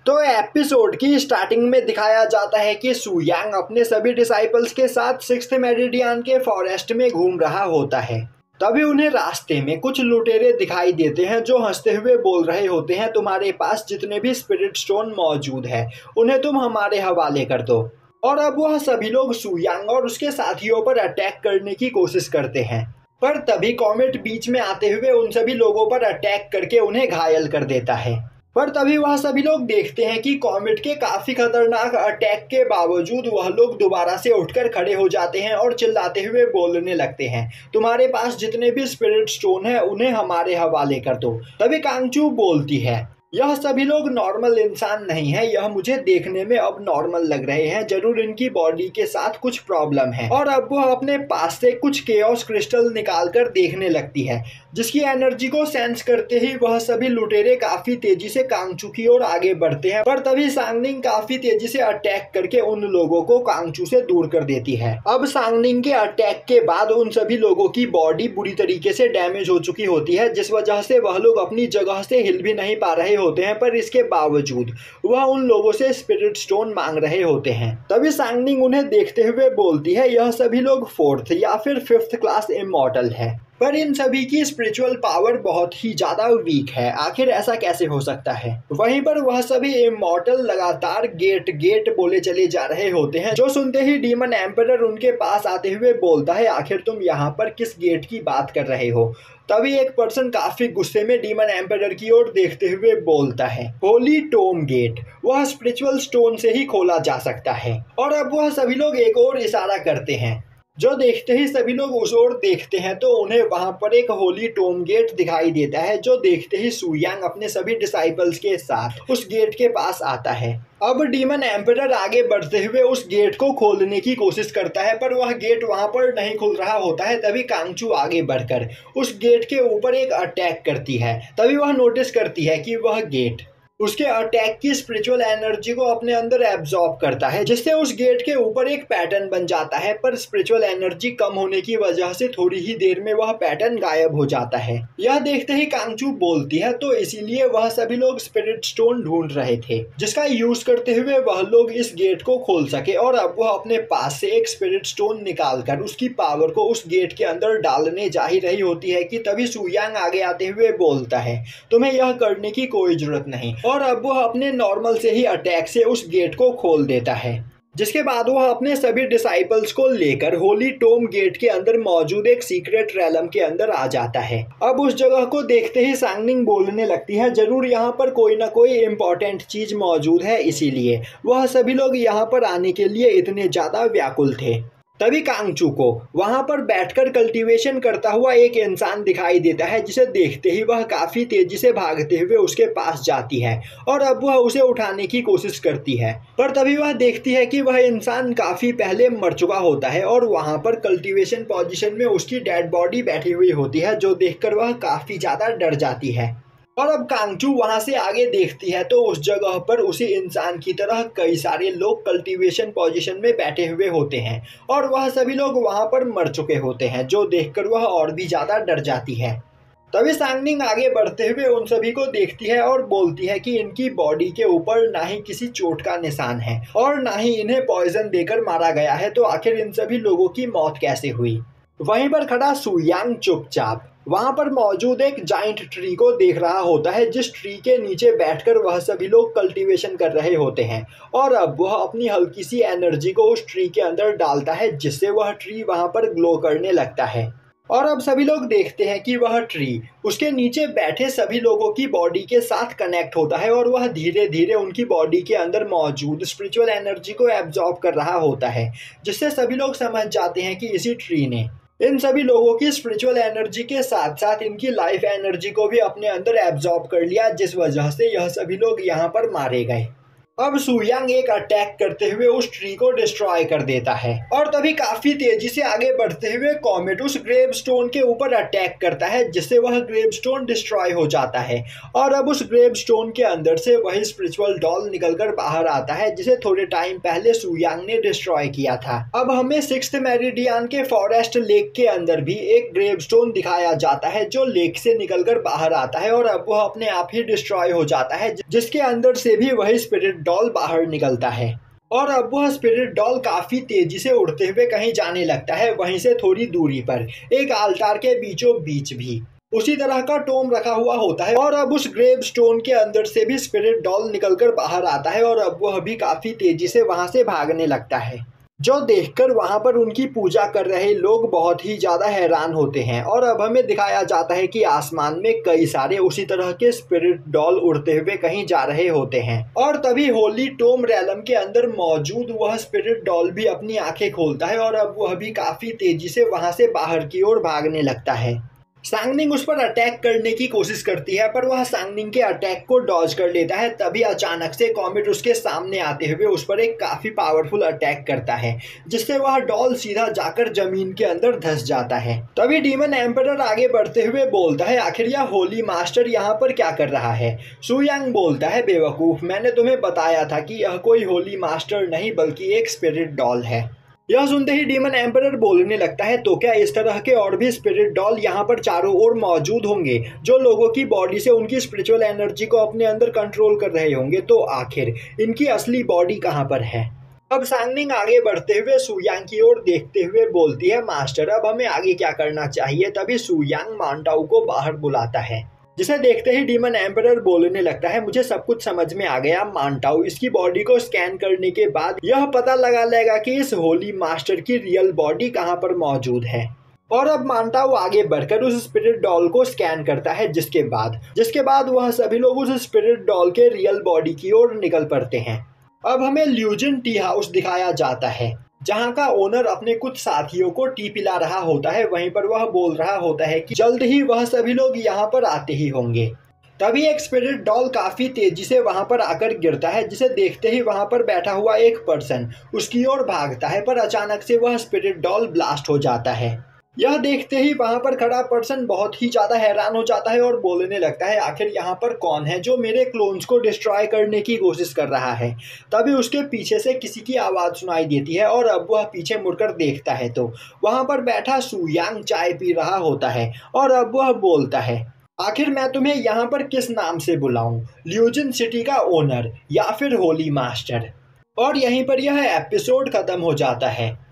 तो एपिसोड की स्टार्टिंग में दिखाया जाता है कि सू यांग अपने सभी डिसाइपल्स के साथ सिक्स्थ मेरिडियन के फॉरेस्ट में घूम रहा होता है। तभी उन्हें रास्ते में कुछ लुटेरे दिखाई देते हैं जो हंसते हुए बोल रहे होते हैं, तुम्हारे पास जितने भी स्पिरिट स्टोन मौजूद है उन्हें तुम हमारे हवाले कर दो। और अब वह सभी लोग सू यांग और उसके साथियों पर अटैक करने की कोशिश करते हैं, पर तभी कॉमेट बीच में आते हुए उन सभी लोगों पर अटैक करके उन्हें घायल कर देता है। पर तभी वह सभी लोग देखते हैं कि कॉमेट के काफी खतरनाक अटैक के बावजूद वह लोग दोबारा से उठकर खड़े हो जाते हैं और चिल्लाते हुए बोलने लगते हैं, तुम्हारे पास जितने भी स्पिरिट स्टोन है उन्हें हमारे हवाले कर दो। तभी कांगचू बोलती है, यह सभी लोग नॉर्मल इंसान नहीं है, यह मुझे देखने में अब नॉर्मल लग रहे हैं, जरूर इनकी बॉडी के साथ कुछ प्रॉब्लम है। और अब वह अपने पास से कुछ केओस क्रिस्टल निकालकर देखने लगती है, जिसकी एनर्जी को सेंस करते ही वह सभी लुटेरे काफी तेजी से कांगचू की ओर आगे बढ़ते हैं। पर तभी सांगनिंग काफी तेजी से अटैक करके उन लोगों को कांगचू से दूर कर देती है। अब सांगनिंग के अटैक के बाद उन सभी लोगों की बॉडी बुरी तरीके से डैमेज हो चुकी होती है, जिस वजह से वह लोग अपनी जगह से हिल भी नहीं पा रहे होते हैं। पर इसके बावजूद वह उन लोगों से स्पिरिट स्टोन मांग रहे होते हैं। तभी सांगनिंग उन्हें देखते हुए बोलती है, यह सभी लोग फोर्थ या फिर फिफ्थ क्लास इमॉर्टल है, पर इन सभी की स्पिरिचुअल पावर बहुत ही ज्यादा वीक है, आखिर ऐसा कैसे हो सकता है। वहीं पर वह सभी इमॉर्टल लगातार गेट गेट बोले चले जा रहे होते हैं, जो सुनते ही डीमन एम्परर उनके पास आते हुए बोलता है, आखिर तुम यहाँ पर किस गेट की बात कर रहे हो। तभी एक पर्सन काफी गुस्से में डीमन एम्परर की ओर देखते हुए बोलता है, होली टोम गेट, वह स्पिरिचुअल स्टोन से ही खोला जा सकता है। और अब वह सभी लोग एक और इशारा करते हैं, जो देखते ही सभी लोग उस ओर देखते हैं तो उन्हें वहां पर एक होली टोम गेट दिखाई देता है, जो देखते ही सू यांग अपने सभी डिसाइपल्स के साथ उस गेट के पास आता है। अब डीमन एम्परर आगे बढ़ते हुए उस गेट को खोलने की कोशिश करता है, पर वह गेट वहां पर नहीं खुल रहा होता है। तभी कांगचू आगे बढ़कर उस गेट के ऊपर एक अटैक करती है। तभी वह नोटिस करती है कि वह गेट उसके अटैक की स्पिरिचुअल एनर्जी को अपने अंदर एब्जॉर्ब करता है, जिससे उस गेट के ऊपर एक पैटर्न बन जाता है। पर स्पिरिचुअल एनर्जी कम होने की वजह से थोड़ी ही देर में वह पैटर्न गायब हो जाता है। यह देखते ही कांगचू बोलती है, तो इसीलिए वह सभी लोग स्पिरिट स्टोन ढूंढ रहे थे, जिसका यूज करते हुए वह लोग इस गेट को खोल सके। और अब वह अपने पास से एक स्पिरिट स्टोन निकालकर उसकी पावर को उस गेट के अंदर डालने जा ही रही होती है कि तभी सू यांग आगे आते हुए बोलता है, तुम्हें यह करने की कोई जरूरत नहीं। और अब वह अपने नॉर्मल से ही अटैक से उस गेट को खोल देता है, जिसके बाद वह अपने सभी डिसाइपल्स को लेकर होली टोम गेट के अंदर मौजूद एक सीक्रेट रैलम के अंदर आ जाता है। अब उस जगह को देखते ही सांगनिंग बोलने लगती है, जरूर यहाँ पर कोई ना कोई इम्पोर्टेंट चीज मौजूद है, इसीलिए वह सभी लोग यहाँ पर आने के लिए इतने ज्यादा व्याकुल थे। तभी कांगचू को वहां पर बैठकर कल्टीवेशन करता हुआ एक इंसान दिखाई देता है, जिसे देखते ही वह काफी तेजी से भागते हुए उसके पास जाती है और अब वह उसे उठाने की कोशिश करती है। पर तभी वह देखती है कि वह इंसान काफी पहले मर चुका होता है और वहां पर कल्टीवेशन पोजीशन में उसकी डेड बॉडी बैठी हुई होती है, जो देखकर वह काफी ज्यादा डर जाती है। और अब कांगचू वहां से आगे देखती है तो उस जगह पर उसी इंसान की तरह कई सारे लोग कल्टीवेशन पोजीशन में बैठे हुए होते हैं और वह सभी लोग वहां पर मर चुके होते हैं, जो देखकर वह और भी ज्यादा डर जाती है। तभी सांगनिंग आगे बढ़ते हुए उन सभी को देखती है और बोलती है कि इनकी बॉडी के ऊपर ना ही किसी चोट का निशान है और ना ही इन्हें पॉइजन देकर मारा गया है, तो आखिर इन सभी लोगों की मौत कैसे हुई। वहीं पर खड़ा सू यांग चुपचाप वहां पर मौजूद एक जाइंट ट्री को देख रहा होता है, जिस ट्री के नीचे बैठकर वह सभी लोग कल्टीवेशन कर रहे होते हैं। और अब वह अपनी हल्की सी एनर्जी को उस ट्री के अंदर डालता है, जिससे वह ट्री वहां पर ग्लो करने लगता है। और अब सभी लोग देखते हैं कि वह ट्री उसके नीचे बैठे सभी लोगों की बॉडी के साथ कनेक्ट होता है और वह धीरे धीरे उनकी बॉडी के अंदर मौजूद स्पिरिचुअल एनर्जी को एब्जॉर्ब कर रहा होता है, जिससे सभी लोग समझ जाते हैं कि इसी ट्री ने इन सभी लोगों की स्पिरिचुअल एनर्जी के साथ साथ इनकी लाइफ एनर्जी को भी अपने अंदर एब्जॉर्ब कर लिया, जिस वजह से यह सभी लोग यहाँ पर मारे गए। अब सुयांग एक अटैक करते हुए उस ट्री को डिस्ट्रॉय कर देता है और तभी काफी तेजी से आगे बढ़ते हुए कॉमेट उस ग्रेवस्टोन के ऊपर अटैक करता है, जिससे वह ग्रेवस्टोन डिस्ट्रॉय हो जाता है। और अब उस ग्रेवस्टोन के अंदर से वही स्पिरिचुअल डॉल निकलकर बाहर आता है जिसे थोड़े टाइम पहले सुयांग ने डिस्ट्रॉय किया था। अब हमें 6th मेरिडियन के फॉरेस्ट लेक के अंदर भी एक ग्रेवस्टोन दिखाया जाता है जो लेक से निकलकर बाहर आता है और अब वह अपने आप ही डिस्ट्रॉय हो जाता है, जिसके अंदर से भी वही स्पिरिट डॉल बाहर निकलता है। और अब वह स्पिरिट डॉल काफी तेजी से उड़ते हुए कहीं जाने लगता है, वहीं से थोड़ी दूरी पर एक आल्टार के बीचों बीच भी उसी तरह का टोम रखा हुआ होता है। और अब उस ग्रेव स्टोन के अंदर से भी स्पिरिट डॉल निकलकर बाहर आता है और अब वह भी काफी तेजी से वहां से भागने लगता है, जो देखकर वहां पर उनकी पूजा कर रहे लोग बहुत ही ज्यादा हैरान होते हैं। और अब हमें दिखाया जाता है कि आसमान में कई सारे उसी तरह के स्पिरिट डॉल उड़ते हुए कहीं जा रहे होते हैं। और तभी होली टोम रैलम के अंदर मौजूद वह स्पिरिट डॉल भी अपनी आंखें खोलता है और अब वह भी काफी तेजी से वहां से बाहर की ओर भागने लगता है। सांगनिंग उस पर अटैक करने की कोशिश करती है पर वह सांगनिंग के अटैक को डॉज कर लेता है। तभी अचानक से कॉमेट उसके सामने आते हुए उस पर एक काफी पावरफुल अटैक करता है, जिससे वह डॉल सीधा जाकर जमीन के अंदर धंस जाता है। तभी डीमन एम्परर आगे बढ़ते हुए बोलता है, आखिर यह होली मास्टर यहाँ पर क्या कर रहा है? सुयांग बोलता है, बेवकूफ, मैंने तुम्हें बताया था कि यह कोई होली मास्टर नहीं बल्कि एक स्पिरिट डॉल है। यह सुनते ही डीमन एम्परर बोलने लगता है, तो क्या इस तरह के और भी स्पिरिट डॉल यहाँ पर चारों ओर मौजूद होंगे जो लोगों की बॉडी से उनकी स्पिरिचुअल एनर्जी को अपने अंदर कंट्रोल कर रहे होंगे? तो आखिर इनकी असली बॉडी कहाँ पर है? अब सांगनिंग आगे बढ़ते हुए सुयांग की ओर देखते हुए बोलती है, मास्टर अब हमें आगे क्या करना चाहिए? तभी सुयांग मांटाऊ को बाहर बुलाता है, जिसे देखते ही डीमन एम्परर बोलने लगता है, मुझे सब कुछ समझ में आ गया मांटाऊ। इसकी बॉडी को स्कैन करने के बाद यह पता लगा लेगा कि इस होली मास्टर की रियल बॉडी कहां पर मौजूद है। और अब मांटाऊ आगे बढ़कर उस स्पिरिट डॉल को स्कैन करता है, जिसके बाद वह सभी लोग उस स्पिरिट डॉल के रियल बॉडी की ओर निकल पड़ते हैं। अब हमें ल्यूजिन टी हाउस दिखाया जाता है, जहां का ओनर अपने कुछ साथियों को टी पिला रहा होता है। वहीं पर वह बोल रहा होता है कि जल्द ही वह सभी लोग यहाँ पर आते ही होंगे। तभी एक स्पिरिट डॉल काफी तेजी से वहां पर आकर गिरता है, जिसे देखते ही वहां पर बैठा हुआ एक पर्सन उसकी ओर भागता है, पर अचानक से वह स्पिरिट डॉल ब्लास्ट हो जाता है। यह देखते ही वहां पर खड़ा पर्सन बहुत ही ज्यादा हैरान हो जाता है और बोलने लगता है, आखिर यहाँ पर कौन है जो मेरे क्लोन्स को डिस्ट्रॉय करने की कोशिश कर रहा है? तभी उसके पीछे से किसी की आवाज सुनाई देती है और अब वह पीछे मुड़कर देखता है तो वहां पर बैठा सुयांग चाय पी रहा होता है। और अब वह बोलता है, आखिर मैं तुम्हें यहाँ पर किस नाम से बुलाऊं? ल्यूजिन सिटी का ओनर या फिर होली मास्टर? और यहीं पर यह एपिसोड खत्म हो जाता है।